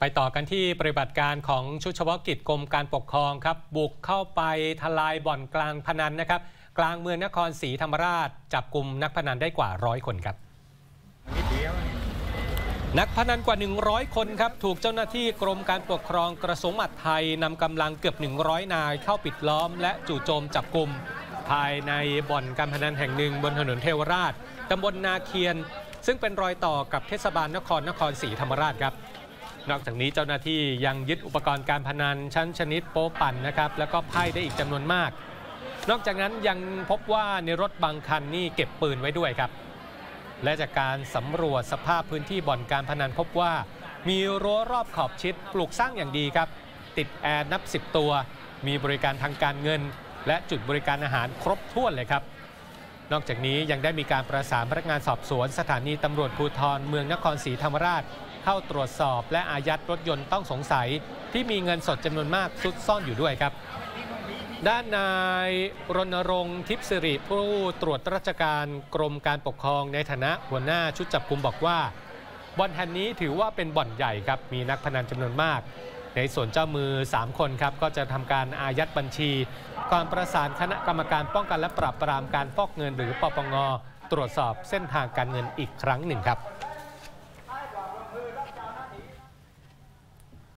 ไปต่อกันที่ปฏิบัติการของชุดเฉพาะกิจกรมการปกครองครับบุกเข้าไปทลายบ่อนกลางพนันนะครับกลางเมืองนครศรีธรรมราชจับกลุ่มนักพนันได้กว่า100 คนครับนักพนันกว่า100 คนครับถูกเจ้าหน้าที่กรมการปกครองกระทรวงมหาดไทยนำกำลังเกือบ100 นายเข้าปิดล้อมและจู่โจมจับกลุ่มภายในบ่อนการพนันแห่งหนึ่งบนถนนเทวราชตำบลนาเคียนซึ่งเป็นรอยต่อกับเทศบาลนครศรีธรรมราชครับนอกจากนี้เจ้าหน้าที่ยังยึดอุปกรณ์การพนันชั้นชนิดโป๊ปั่นนะครับแล้วก็ไพ่ได้อีกจำนวนมากนอกจากนั้นยังพบว่าในรถบางคันนี่เก็บปืนไว้ด้วยครับและจากการสำรวจสภาพพื้นที่บ่อนการพนันพบว่ามีรั้วรอบขอบชิดปลูกสร้างอย่างดีครับติดแอร์นับ10 ตัวมีบริการทางการเงินและจุดบริการอาหารครบถ้วนเลยครับนอกจากนี้ยังได้มีการประสานพนักงานสอบสวนสถานีตำรวจภูธรเมืองนครศรีธรรมราชเข้าตรวจสอบและอายัดรถยนต์ต้องสงสัยที่มีเงินสดจำนวนมากซุกซ่อนอยู่ด้วยครับด้านนายรณรงค์ทิพย์สิริผู้ตรวจราชการกรมการปกครองในฐานะหัวหน้าชุดจับกุมบอกว่าบ่อนแห่งนี้ถือว่าเป็นบ่อนใหญ่ครับมีนักพนันจำนวนมากในส่วนเจ้ามือ3 คนครับก็จะทำการอายัดบัญชีก่อนประสานคณะกรรมการป้องกันและปราบปรามการฟอกเงินหรือปปง.ตรวจสอบเส้นทางการเงินอีกครั้งหนึ่งครับ